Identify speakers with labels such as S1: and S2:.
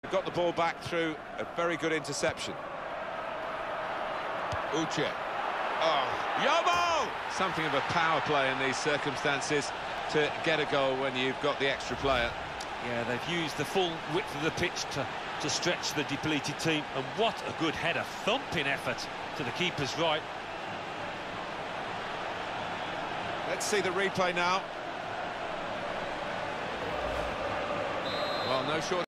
S1: Got the ball back through a very good interception. Uche. Oh, Yobo! Something of a power play in these circumstances to get a goal when you've got the extra player.
S2: Yeah, they've used the full width of the pitch to stretch the depleted team, and what a good header, thumping effort to the keeper's right.
S1: Let's see the replay now. Well, no short